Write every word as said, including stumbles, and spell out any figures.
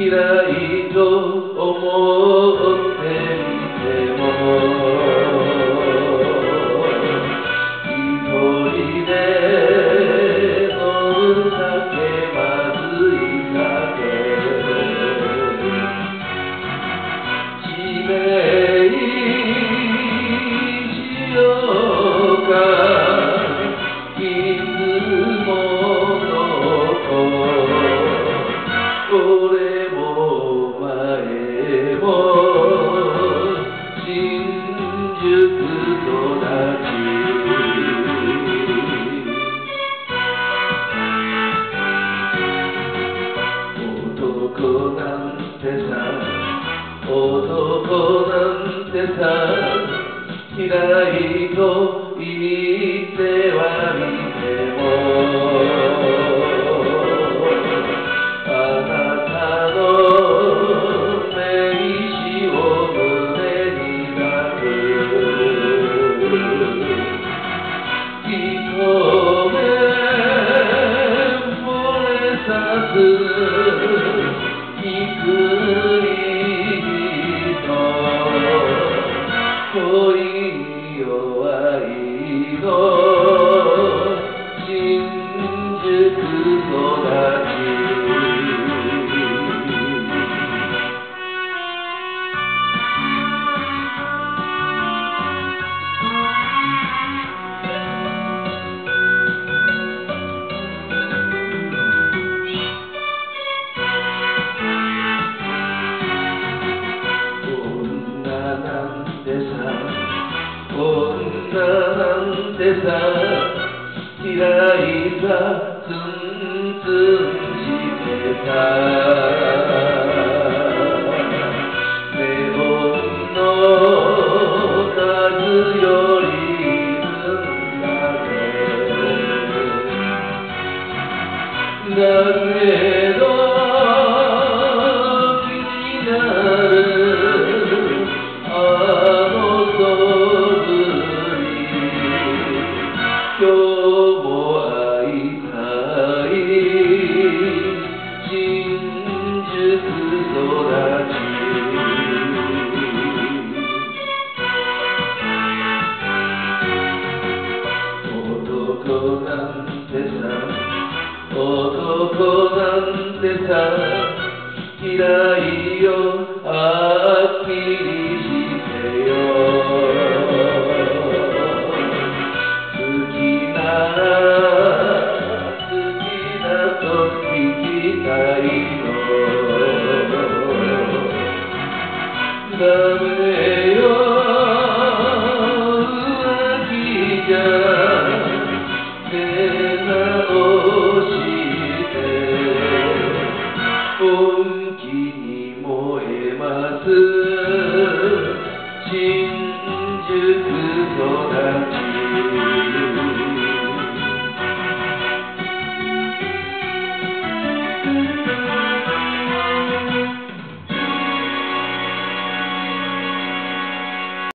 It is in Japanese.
嫌いと思ってみても一人で飲む酒まずい酒地名しようかいつもの子俺もお前も新宿育ち男なんてさ男なんてさ嫌いと言ってはみてもあなたの名刺を胸に抱く一目惚れさす幾人恋に弱いの新宿育ち女なんてさ嫌いさツンツンしてさネオンの数より分だけだけど気になるあの今日も会いたい新宿育ち男なんてさ男なんてさ嫌いよはっきりしてよダメよ浮気じゃ出直して本気に燃えます新宿育ち